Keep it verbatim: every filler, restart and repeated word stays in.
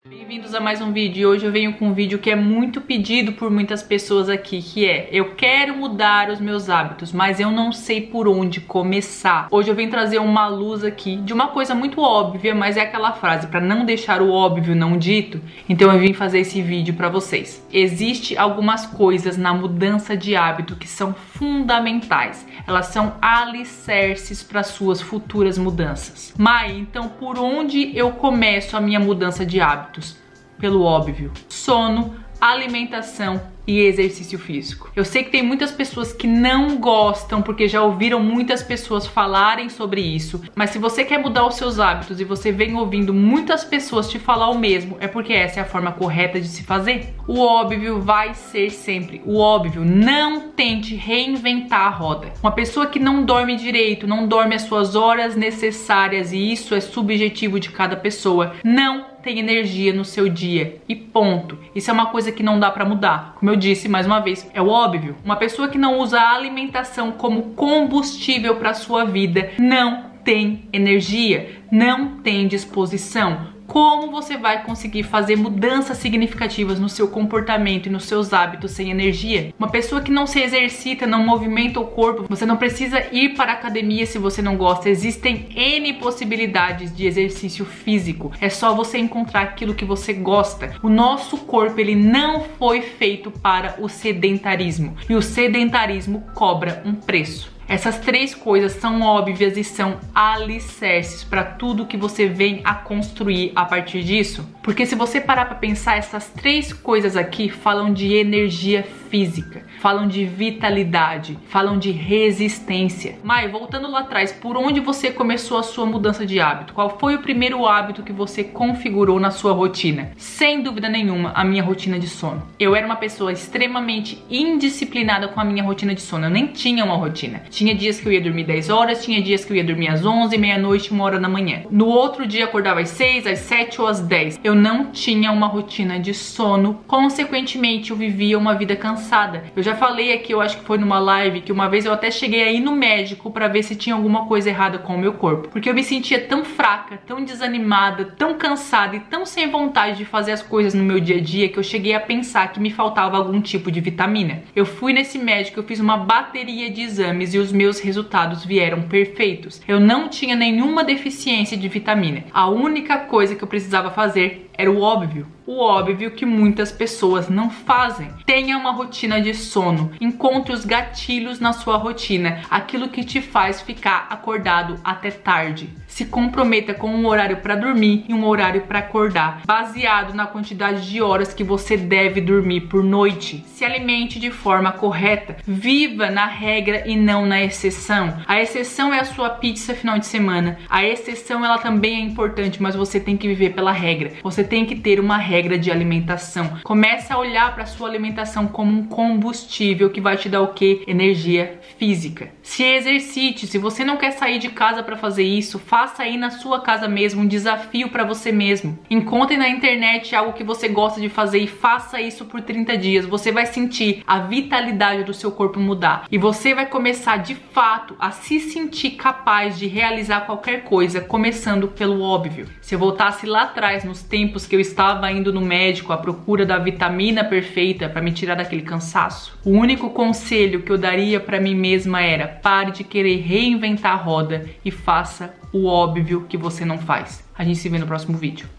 Bem-vindos a mais um vídeo e hoje eu venho com um vídeo que é muito pedido por muitas pessoas aqui, que é: eu quero mudar os meus hábitos, mas eu não sei por onde começar. Hoje eu venho trazer uma luz aqui de uma coisa muito óbvia, mas é aquela frase, para não deixar o óbvio não dito, então eu vim fazer esse vídeo para vocês. Existem algumas coisas na mudança de hábito que são fundamentais. Elas são alicerces para suas futuras mudanças. Mai, então por onde eu começo a minha mudança de hábitos? Pelo óbvio: sono, alimentação e exercício físico. Eu sei que tem muitas pessoas que não gostam porque já ouviram muitas pessoas falarem sobre isso, mas se você quer mudar os seus hábitos e você vem ouvindo muitas pessoas te falar o mesmo, é porque essa é a forma correta de se fazer. O óbvio vai ser sempre o óbvio. Não tente reinventar a roda. Uma pessoa que não dorme direito, não dorme as suas horas necessárias, e isso é subjetivo de cada pessoa, não tem energia no seu dia e ponto. Isso é uma coisa que não dá pra mudar. Como eu disse mais uma vez, é o óbvio. Uma pessoa que não usa a alimentação como combustível para sua vida não tem energia, não tem disposição. Como você vai conseguir fazer mudanças significativas no seu comportamento e nos seus hábitos sem energia? Uma pessoa que não se exercita, não movimenta o corpo, você não precisa ir para a academia se você não gosta. Existem N possibilidades de exercício físico. É só você encontrar aquilo que você gosta. O nosso corpo, ele não foi feito para o sedentarismo. E o sedentarismo cobra um preço. Essas três coisas são óbvias e são alicerces para tudo que você vem a construir a partir disso. Porque se você parar para pensar, essas três coisas aqui falam de energia física, falam de vitalidade, falam de resistência. Mai, voltando lá atrás, por onde você começou a sua mudança de hábito? Qual foi o primeiro hábito que você configurou na sua rotina? Sem dúvida nenhuma, a minha rotina de sono. Eu era uma pessoa extremamente indisciplinada com a minha rotina de sono. Eu nem tinha uma rotina. Tinha dias que eu ia dormir dez horas, tinha dias que eu ia dormir às onze, meia-noite, uma hora da manhã. No outro dia acordava às seis, às sete ou às dez. Eu não tinha uma rotina de sono. Consequentemente, eu vivia uma vida cansada. Eu já falei aqui, eu acho que foi numa live, que uma vez eu até cheguei a ir no médico pra ver se tinha alguma coisa errada com o meu corpo. Porque eu me sentia tão fraca, tão desanimada, tão cansada e tão sem vontade de fazer as coisas no meu dia a dia, que eu cheguei a pensar que me faltava algum tipo de vitamina. Eu fui nesse médico, eu fiz uma bateria de exames e os meus resultados vieram perfeitos. Eu não tinha nenhuma deficiência de vitamina. A única coisa que eu precisava fazer era o óbvio. O óbvio que muitas pessoas não fazem. Tenha uma rotina de sono. Encontre os gatilhos na sua rotina. Aquilo que te faz ficar acordado até tarde. Se comprometa com um horário para dormir e um horário para acordar, baseado na quantidade de horas que você deve dormir por noite. Se alimente de forma correta. Viva na regra e não na exceção. A exceção é a sua pizza final de semana. A exceção, ela também é importante, mas você tem que viver pela regra. Você tem que ter uma regra de alimentação. Comece a olhar para sua alimentação como um combustível que vai te dar o quê? Energia física. Se exercite. Se você não quer sair de casa para fazer isso, faça aí na sua casa mesmo um desafio para você mesmo. Encontre na internet algo que você gosta de fazer e faça isso por trinta dias. Você vai sentir a vitalidade do seu corpo mudar e você vai começar de fato a se sentir capaz de realizar qualquer coisa, começando pelo óbvio. Se eu voltasse lá atrás, nos tempos que eu estava indo no médico à procura da vitamina perfeita para me tirar daquele cansaço, o único conselho que eu daria para mim mesma era: pare de querer reinventar a roda e faça o óbvio que você não faz. A gente se vê no próximo vídeo.